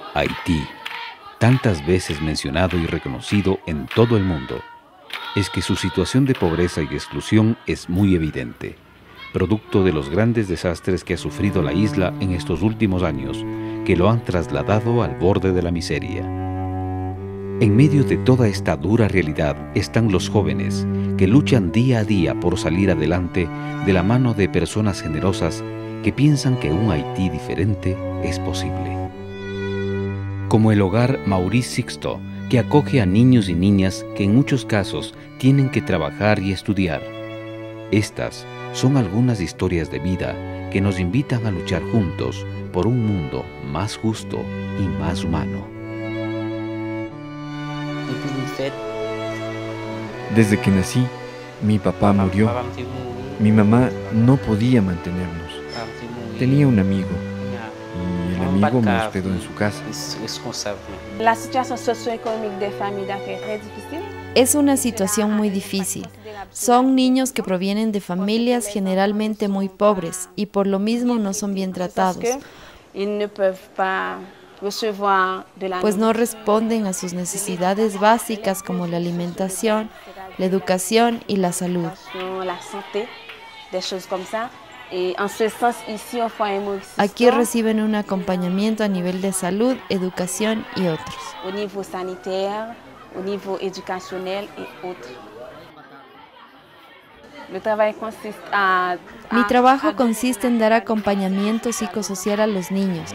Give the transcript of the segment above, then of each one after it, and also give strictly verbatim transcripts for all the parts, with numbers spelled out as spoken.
Haití, tantas veces mencionado y reconocido en todo el mundo, es que su situación de pobreza y exclusión es muy evidente, producto de los grandes desastres que ha sufrido la isla en estos últimos años, que lo han trasladado al borde de la miseria. En medio de toda esta dura realidad están los jóvenes que luchan día a día por salir adelante de la mano de personas generosas que piensan que un Haití diferente es posible. Como el hogar Maurice Sixto, que acoge a niños y niñas que en muchos casos tienen que trabajar y estudiar. Estas son algunas historias de vida que nos invitan a luchar juntos por un mundo más justo y más humano. Desde que nací, mi papá murió. Mi mamá no podía mantenernos. Tenía un amigo y el amigo me hospedó en su casa. La situación socioeconómica de familia es muy difícil. Es una situación muy difícil. Son niños que provienen de familias generalmente muy pobres y por lo mismo no son bien tratados, pues no responden a sus necesidades básicas como la alimentación, la educación y la salud. Aquí reciben un acompañamiento a nivel de salud, educación y otros. Au niveau sanitaire, au niveau éducationnel et autres. Mi trabajo consiste en dar acompañamiento psicosocial a los niños,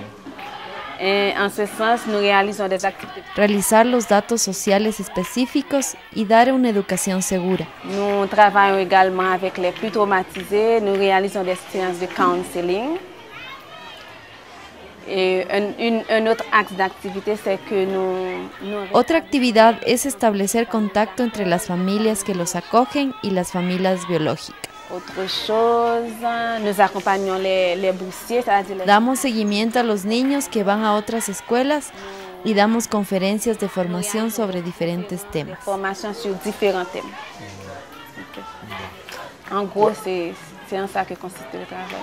realizar los datos sociales específicos y dar una educación segura. Nous travaillons également avec les plus traumatisés, nous réalisons des séances de counseling. Otra actividad es establecer contacto entre las familias que los acogen y las familias biológicas. Damos seguimiento a los niños que van a otras escuelas y damos conferencias de formación sobre diferentes temas. En gros, c'est en ça que consiste le travail.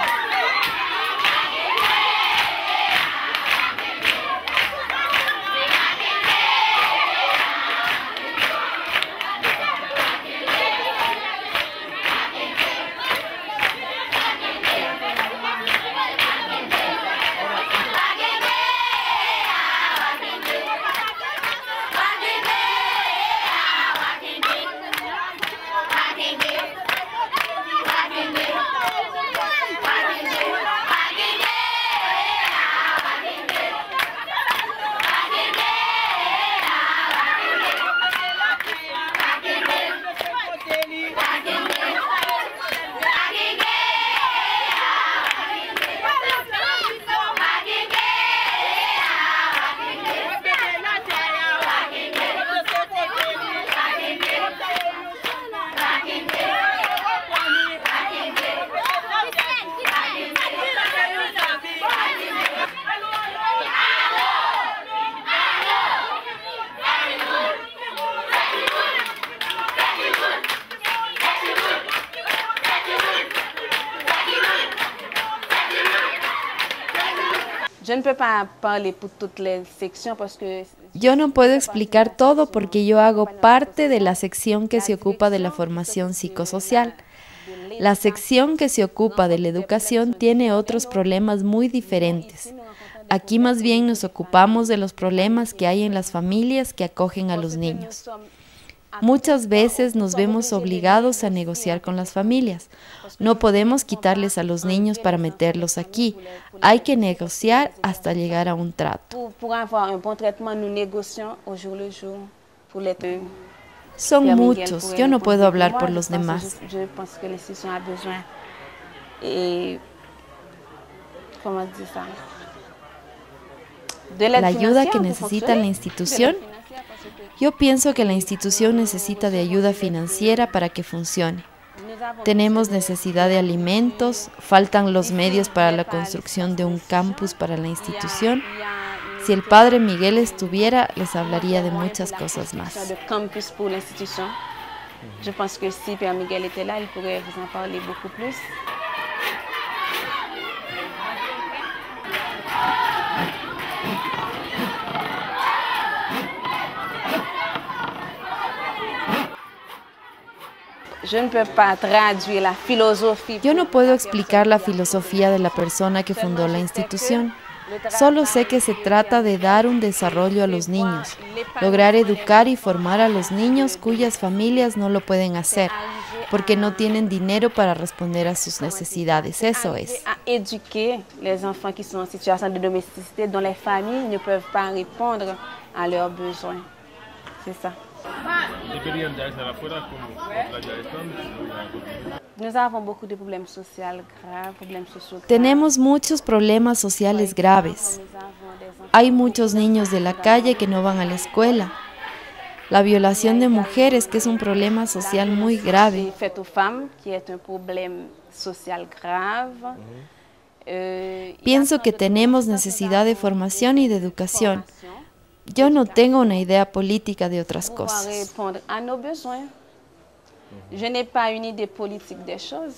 Yo no puedo explicar todo porque yo hago parte de la sección que se ocupa de la formación psicosocial. La sección que se ocupa de la educación tiene otros problemas muy diferentes. Aquí más bien nos ocupamos de los problemas que hay en las familias que acogen a los niños. Muchas veces nos vemos obligados a negociar con las familias. No podemos quitarles a los niños para meterlos aquí. Hay que negociar hasta llegar a un trato. Son muchos, yo no puedo hablar por los demás. La ayuda que necesita la institución. Yo pienso que la institución necesita de ayuda financiera para que funcione. Tenemos necesidad de alimentos, faltan los medios para la construcción de un campus para la institución. Si el padre Miguel estuviera, les hablaría de muchas cosas más. Je pense que si Père Miguel était là, il pourrait vous en parler beaucoup plus. Yo no puedo explicar la filosofía de la persona que fundó la institución. Solo sé que se trata de dar un desarrollo a los niños, lograr educar y formar a los niños cuyas familias no lo pueden hacer, porque no tienen dinero para responder a sus necesidades. Eso es. Educar los enfants que son en situación de domesticité, dont les familles ne peuvent pas répondre à leurs besoins. C'est ça. Tenemos muchos problemas sociales graves. Hay muchos niños de la calle que no van a la escuela. La violación de mujeres, que es un problema social muy grave. Pienso que tenemos necesidad de formación y de educación. Yo no tengo una idea política de otras cosas. Yo n'ai pas une idée politique des choses.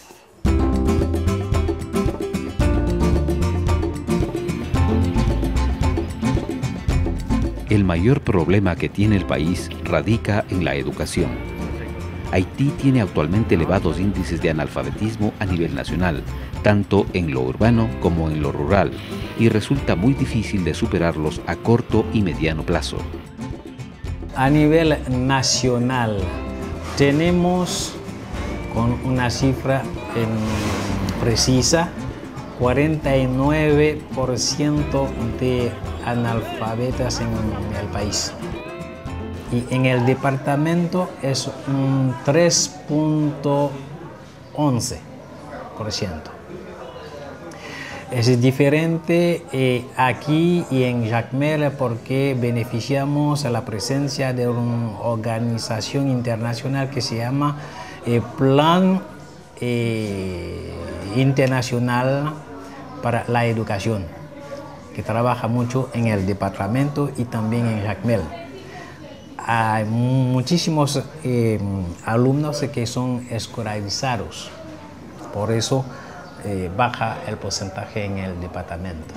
El mayor problema que tiene el país radica en la educación. Haití tiene actualmente elevados índices de analfabetismo a nivel nacional, tanto en lo urbano como en lo rural, y resulta muy difícil de superarlos a corto y mediano plazo. A nivel nacional, tenemos con una cifra en, precisa, cuarenta y nueve por ciento de analfabetas en el país. Y en el departamento es un tres punto once por ciento. Es diferente eh, aquí y en Jacmel porque beneficiamos a la presencia de una organización internacional que se llama eh, Plan eh, Internacional para la Educación, que trabaja mucho en el departamento y también en Jacmel. Hay muchísimos eh, alumnos que son escolarizados, por eso Eh, baja el porcentaje en el departamento.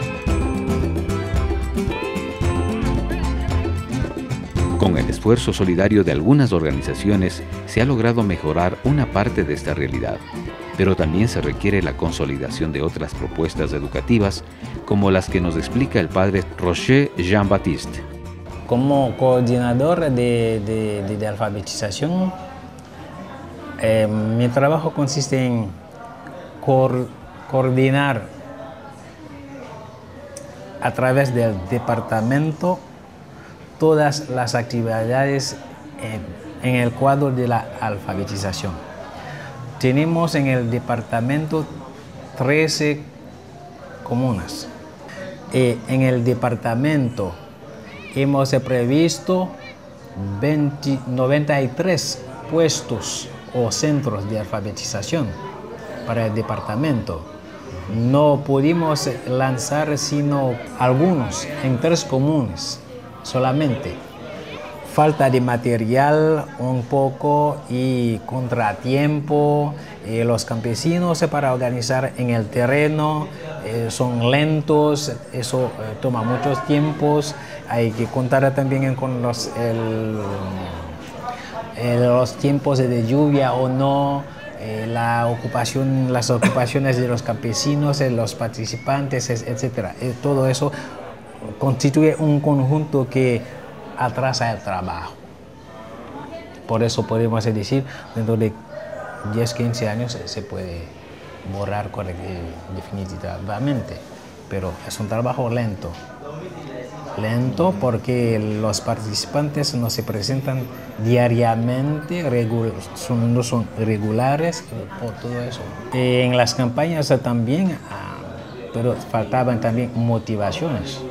Con el esfuerzo solidario de algunas organizaciones se ha logrado mejorar una parte de esta realidad, pero también se requiere la consolidación de otras propuestas educativas como las que nos explica el padre Roger Jean-Baptiste. Como coordinador de, de, de, de alfabetización, eh, mi trabajo consiste en coordinar a través del departamento todas las actividades en, en el cuadro de la alfabetización. Tenemos en el departamento trece comunas. Eh, en el departamento hemos previsto veinte, noventa y tres puestos o centros de alfabetización para el departamento. No pudimos lanzar sino algunos en tres comunes solamente. Falta de material un poco y contratiempo. Eh, los campesinos para organizar en el terreno eh, son lentos, eso eh, toma muchos tiempos. Hay que contar también con los, el, el, los tiempos de lluvia o no. Eh, la ocupación, las ocupaciones de los campesinos, eh, los participantes, etcétera. Eh, todo eso constituye un conjunto que atrasa el trabajo. Por eso podemos decir, dentro de diez, quince años se puede borrar definitivamente, pero es un trabajo lento. Lento porque los participantes no se presentan diariamente, son, no son regulares, por todo eso. Eh, en las campañas también, ah, pero faltaban también motivaciones.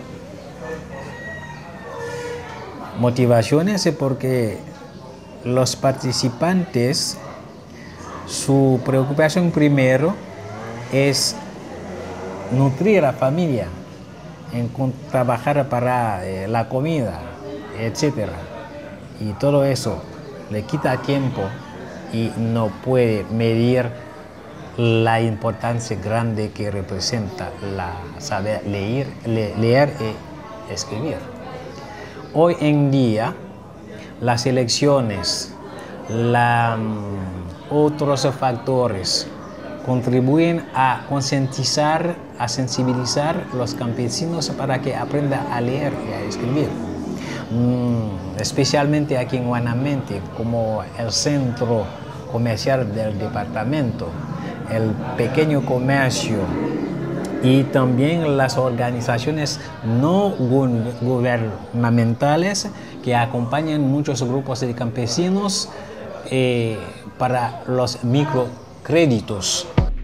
Motivaciones porque los participantes, su preocupación primero es nutrir a la familia, en trabajar para eh, la comida, etcétera. Y todo eso le quita tiempo y no puede medir la importancia grande que representa la saber leer, le, leer y escribir. Hoy en día, las elecciones, la, otros factores contribuyen a concientizar, a sensibilizar a los campesinos para que aprendan a leer y a escribir. Mm, especialmente aquí en Huanamente, como el centro comercial del departamento, el pequeño comercio y también las organizaciones no gubernamentales que acompañan muchos grupos de campesinos eh, para los microcréditos.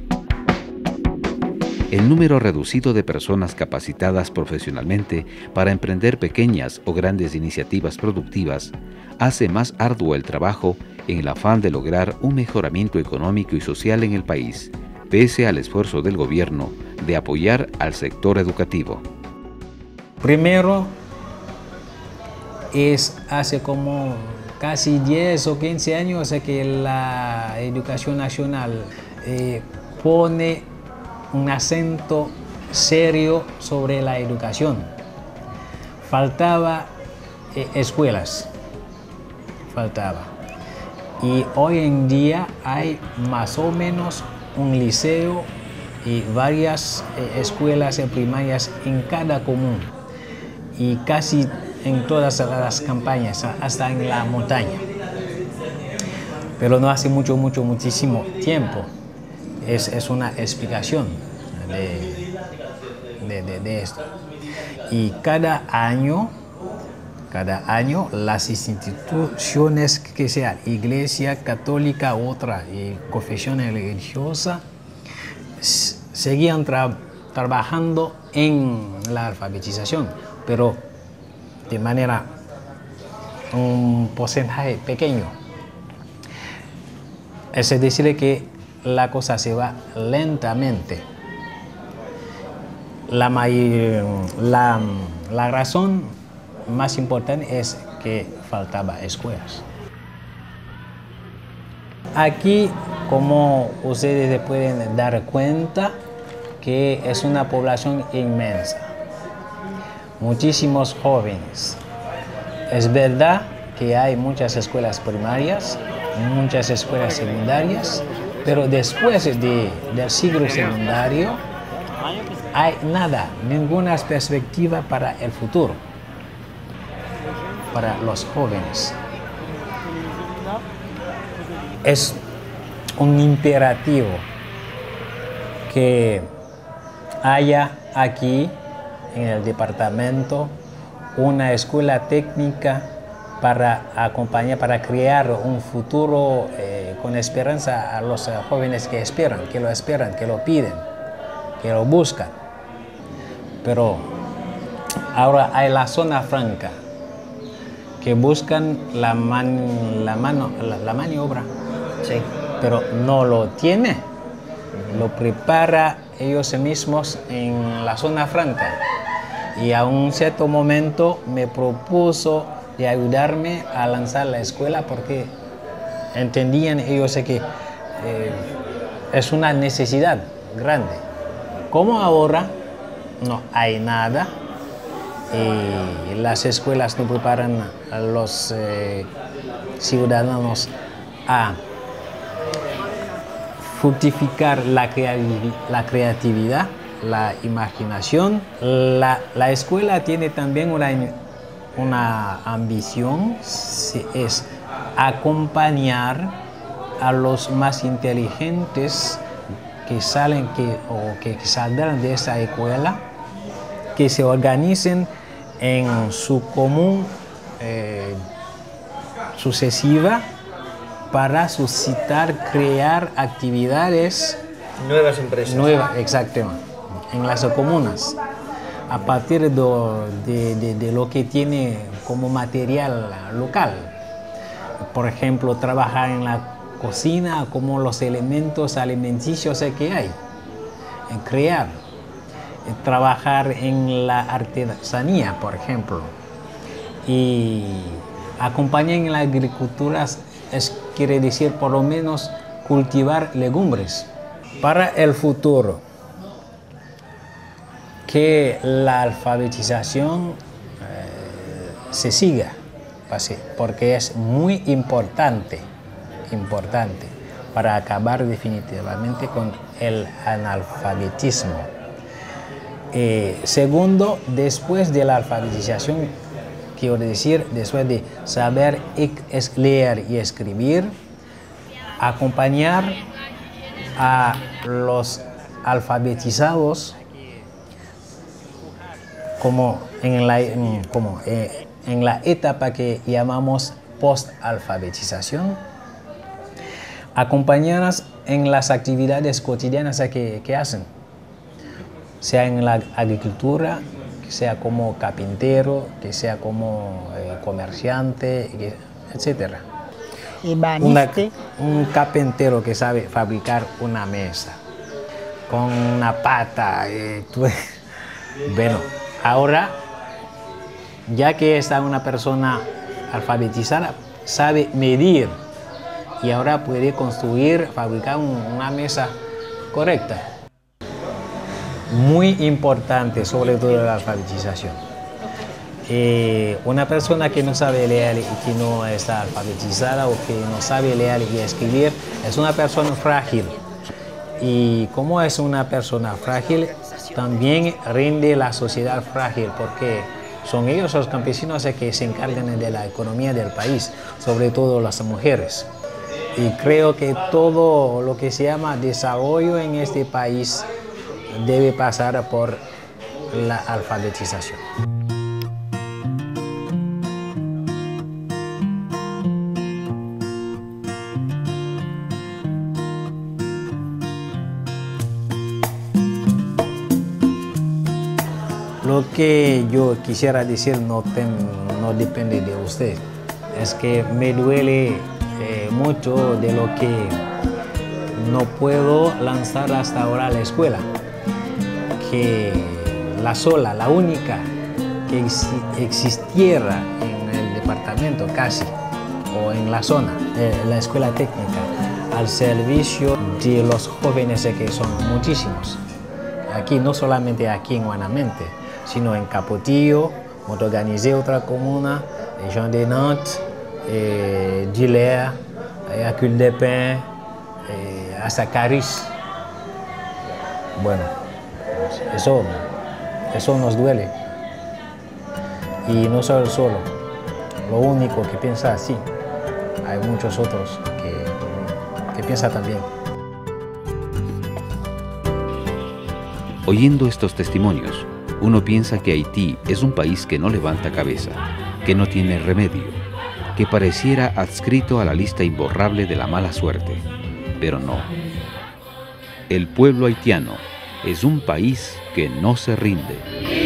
El número reducido de personas capacitadas profesionalmente para emprender pequeñas o grandes iniciativas productivas hace más arduo el trabajo en el afán de lograr un mejoramiento económico y social en el país, pese al esfuerzo del gobierno de apoyar al sector educativo. Primero, es hace como casi diez o quince años que la educación nacional eh, pone un acento serio sobre la educación. Faltaba eh, escuelas, faltaba. Y hoy en día hay más o menos un liceo y varias eh, escuelas primarias en cada común y casi en todas las campañas, hasta en la montaña. Pero no hace mucho, mucho, muchísimo tiempo. Es, es una explicación de, de, de, de esto. Y cada año, cada año las instituciones que sean iglesia católica, otra y confesión religiosa, seguían tra trabajando en la alfabetización, pero de manera un porcentaje pequeño. Es decir, que la cosa se va lentamente. La, la, la razón más importante es que faltaba escuelas. Aquí, como ustedes pueden dar cuenta, que es una población inmensa. Muchísimos jóvenes. Es verdad que hay muchas escuelas primarias, muchas escuelas secundarias, pero después de, del siglo secundario hay nada, ninguna perspectiva para el futuro, para los jóvenes. Es un imperativo que haya aquí en el departamento una escuela técnica para acompañar, para crear un futuro eh, con esperanza a los eh, jóvenes que esperan, que lo esperan, que lo piden, que lo buscan. Pero ahora hay la zona franca, que buscan la, man, la, mano, la, la maniobra, sí, pero no lo tiene, lo prepara ellos mismos en la zona franca. Y a un cierto momento me propuso de ayudarme a lanzar la escuela porque entendían ellos que eh, es una necesidad grande. Como ahora no hay nada y las escuelas no preparan a los eh, ciudadanos a fructificar la, creativi la creatividad, la imaginación. La, la escuela tiene también una, una ambición, es acompañar a los más inteligentes que salen que, o que saldrán de esa escuela, que se organicen en su común eh, sucesiva para suscitar, crear actividades nuevas empresas. Nuevas, exactamente, en las comunas, a partir de, de, de, de lo que tiene como material local. Por ejemplo, trabajar en la cocina como los elementos alimenticios que hay, en crear, trabajar en la artesanía, por ejemplo, y acompañar en la agricultura, es, quiere decir por lo menos cultivar legumbres. Para el futuro, que la alfabetización eh, se siga, porque es muy importante importante para acabar definitivamente con el analfabetismo. Eh, segundo, después de la alfabetización, quiero decir, después de saber es leer y escribir, acompañar a los alfabetizados como en la, como, eh, en la etapa que llamamos post-alfabetización, acompañarlas en las actividades cotidianas que, que hacen, sea en la agricultura, que sea como carpintero, que sea como eh, comerciante, etcétera. Una, un carpintero que sabe fabricar una mesa con una pata. Eh, tú, bueno, ahora, ya que está una persona alfabetizada, sabe medir y ahora puede construir, fabricar un, una mesa correcta. Muy importante, sobre todo la alfabetización. Eh, una persona que no sabe leer y que no está alfabetizada o que no sabe leer y escribir es una persona frágil. Y como es una persona frágil, también rinde la sociedad frágil, porque son ellos los campesinos que se encargan de la economía del país, sobre todo las mujeres. Y creo que todo lo que se llama desarrollo en este país debe pasar por la alfabetización. Lo que yo quisiera decir no, ten, no depende de usted. Es que me duele eh, mucho de lo que no puedo lanzar hasta ahora a la escuela. Que la sola, la única que ex existiera en el departamento casi, o en la zona, eh, la escuela técnica, al servicio de los jóvenes que son muchísimos. Aquí, no solamente aquí en Guanamente, sino en Capotillo, Motoganizé, otra comuna, Jean de Nantes, eh, Diller, eh, Aculde-Pin, eh, hasta Caris. Bueno, eso, eso nos duele. Y no soy el solo, lo único que piensa así. Hay muchos otros que, que piensan también. Oyendo estos testimonios, uno piensa que Haití es un país que no levanta cabeza, que no tiene remedio, que pareciera adscrito a la lista imborrable de la mala suerte. Pero no. El pueblo haitiano es un país que no se rinde.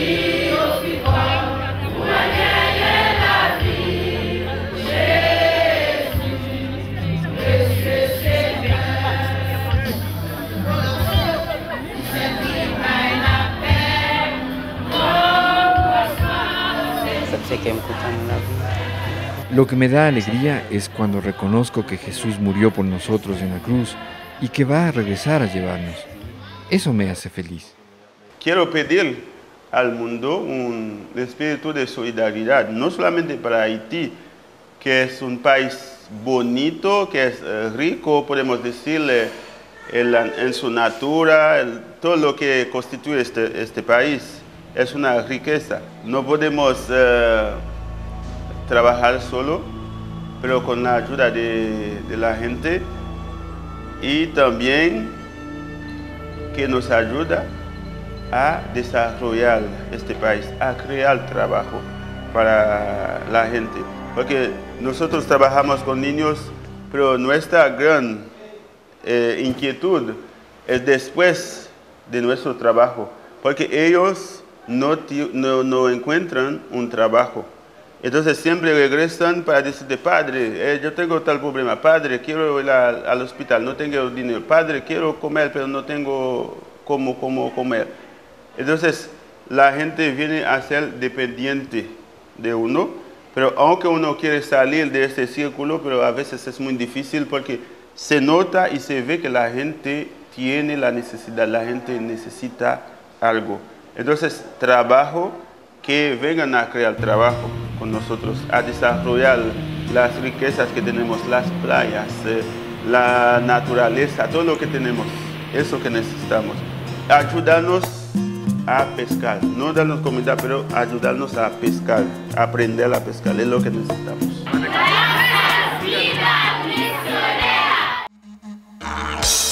Lo que me da alegría es cuando reconozco que Jesús murió por nosotros en la cruz y que va a regresar a llevarnos. Eso me hace feliz. Quiero pedir al mundo un espíritu de solidaridad, no solamente para Haití, que es un país bonito, que es rico, podemos decirle, en, en su natura, el, todo lo que constituye este, este país es una riqueza. No podemos uh, trabajar solo, pero con la ayuda de, de la gente, y también que nos ayuda a desarrollar este país, a crear trabajo para la gente. Porque nosotros trabajamos con niños, pero nuestra gran eh, inquietud es después de nuestro trabajo, porque ellos no, no, no encuentran un trabajo. Entonces siempre regresan para decirte, padre, eh, yo tengo tal problema, padre, quiero ir a, al hospital, no tengo dinero, padre, quiero comer, pero no tengo cómo, cómo comer. Entonces la gente viene a ser dependiente de uno, pero aunque uno quiere salir de este círculo, pero a veces es muy difícil porque se nota y se ve que la gente tiene la necesidad, la gente necesita algo. Entonces trabajo, que vengan a crear trabajo con nosotros, a desarrollar las riquezas que tenemos, las playas, eh, la naturaleza, todo lo que tenemos, eso que necesitamos. Ayudarnos a pescar, no darnos comida, pero ayudarnos a pescar, aprender a pescar, es lo que necesitamos.